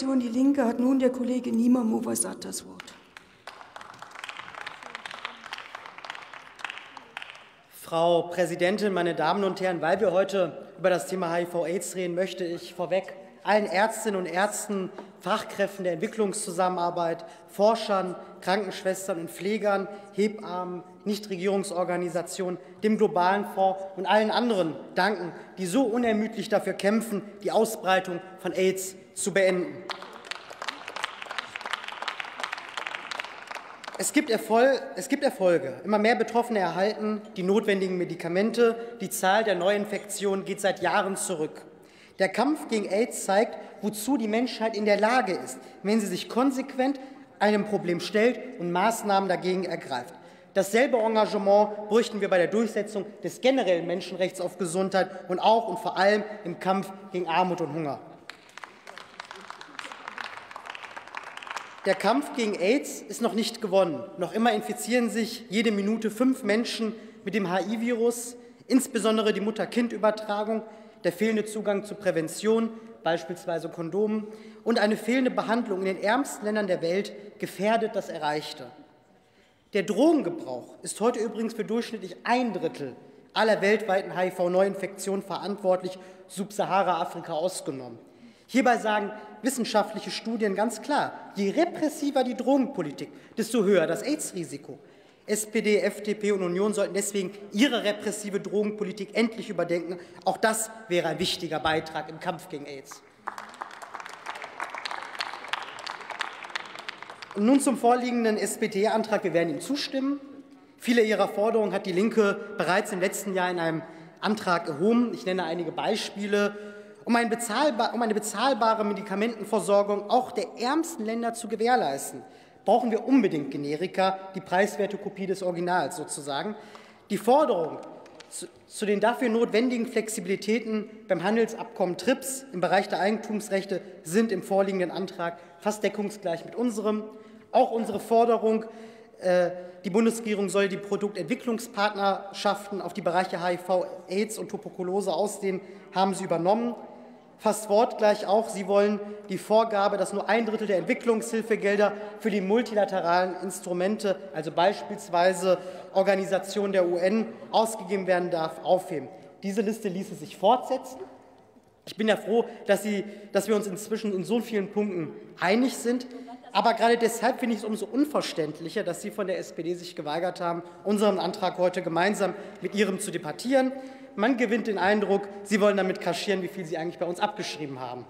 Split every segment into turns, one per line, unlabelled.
Fraktion Die Linke hat nun der Kollege Nima Movazat das Wort.
Frau Präsidentin, meine Damen und Herren! Weil wir heute über das Thema HIV/AIDS reden, möchte ich vorweg allen Ärztinnen und Ärzten, Fachkräften der Entwicklungszusammenarbeit, Forschern, Krankenschwestern und Pflegern, Hebammen, Nichtregierungsorganisationen, dem Globalen Fonds und allen anderen danken, die so unermüdlich dafür kämpfen, die Ausbreitung von AIDS zu beenden. Es gibt Erfolge. Immer mehr Betroffene erhalten die notwendigen Medikamente. Die Zahl der Neuinfektionen geht seit Jahren zurück. Der Kampf gegen AIDS zeigt, wozu die Menschheit in der Lage ist, wenn sie sich konsequent einem Problem stellt und Maßnahmen dagegen ergreift. Dasselbe Engagement bräuchten wir bei der Durchsetzung des generellen Menschenrechts auf Gesundheit und auch und vor allem im Kampf gegen Armut und Hunger. Der Kampf gegen AIDS ist noch nicht gewonnen. Noch immer infizieren sich jede Minute 5 Menschen mit dem HIV-Virus, insbesondere die Mutter-Kind-Übertragung, der fehlende Zugang zu Prävention, beispielsweise Kondomen, und eine fehlende Behandlung in den ärmsten Ländern der Welt gefährdet das Erreichte. Der Drogengebrauch ist heute übrigens für durchschnittlich 1/3 aller weltweiten HIV-Neuinfektionen verantwortlich, Subsahara-Afrika ausgenommen. Hierbei sagen wissenschaftliche Studien ganz klar, je repressiver die Drogenpolitik, desto höher das AIDS-Risiko. SPD, FDP und Union sollten deswegen ihre repressive Drogenpolitik endlich überdenken. Auch das wäre ein wichtiger Beitrag im Kampf gegen AIDS. Und nun zum vorliegenden SPD-Antrag. Wir werden ihm zustimmen. Viele Ihrer Forderungen hat die Linke bereits im letzten Jahr in einem Antrag erhoben. Ich nenne einige Beispiele. Um eine bezahlbare Medikamentenversorgung auch der ärmsten Länder zu gewährleisten, brauchen wir unbedingt Generika, die preiswerte Kopie des Originals sozusagen. Die Forderungen zu den dafür notwendigen Flexibilitäten beim Handelsabkommen TRIPS im Bereich der Eigentumsrechte sind im vorliegenden Antrag fast deckungsgleich mit unserem. Auch unsere Forderung, die Bundesregierung soll die Produktentwicklungspartnerschaften auf die Bereiche HIV, AIDS und Tuberkulose ausdehnen, haben Sie übernommen. Fast wortgleich auch, Sie wollen die Vorgabe, dass nur 1/3 der Entwicklungshilfegelder für die multilateralen Instrumente, also beispielsweise Organisation der UN, ausgegeben werden darf, aufheben. Diese Liste ließe sich fortsetzen. Ich bin ja froh, dass wir uns inzwischen in so vielen Punkten einig sind. Aber gerade deshalb finde ich es umso unverständlicher, dass Sie von der SPD sich geweigert haben, unseren Antrag heute gemeinsam mit Ihrem zu debattieren. Man gewinnt den Eindruck, Sie wollen damit kaschieren, wie viel Sie eigentlich bei uns abgeschrieben haben.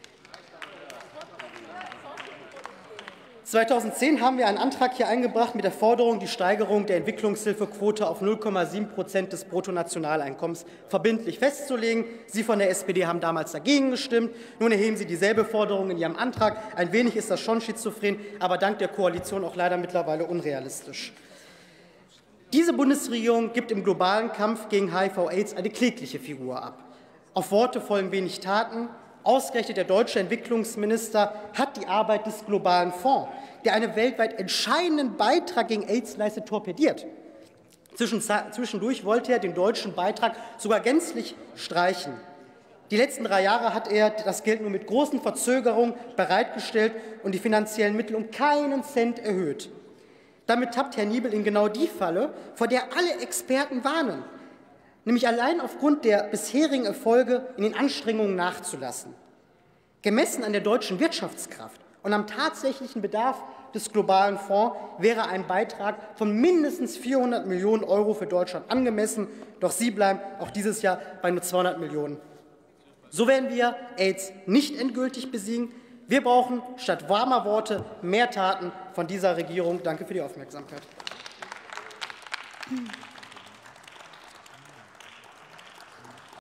2010 haben wir einen Antrag hier eingebracht mit der Forderung, die Steigerung der Entwicklungshilfequote auf 0,7% des Bruttonationaleinkommens verbindlich festzulegen. Sie von der SPD haben damals dagegen gestimmt. Nun erheben Sie dieselbe Forderung in Ihrem Antrag. Ein wenig ist das schon schizophren, aber dank der Koalition auch leider mittlerweile unrealistisch. Diese Bundesregierung gibt im globalen Kampf gegen HIV/AIDS eine klägliche Figur ab. Auf Worte folgen wenig Taten. Ausgerechnet der deutsche Entwicklungsminister hat die Arbeit des Globalen Fonds, der einen weltweit entscheidenden Beitrag gegen AIDS leistet, torpediert. Zwischendurch wollte er den deutschen Beitrag sogar gänzlich streichen. Die letzten 3 Jahre hat er das Geld nur mit großen Verzögerungen bereitgestellt und die finanziellen Mittel um keinen Cent erhöht. Damit tappt Herr Niebel in genau die Falle, vor der alle Experten warnen, nämlich allein aufgrund der bisherigen Erfolge in den Anstrengungen nachzulassen. Gemessen an der deutschen Wirtschaftskraft und am tatsächlichen Bedarf des Globalen Fonds wäre ein Beitrag von mindestens 400 Millionen € für Deutschland angemessen, doch Sie bleiben auch dieses Jahr bei nur 200 Millionen. So werden wir AIDS nicht endgültig besiegen. Wir brauchen statt warmer Worte mehr Taten von dieser Regierung. Danke für die Aufmerksamkeit.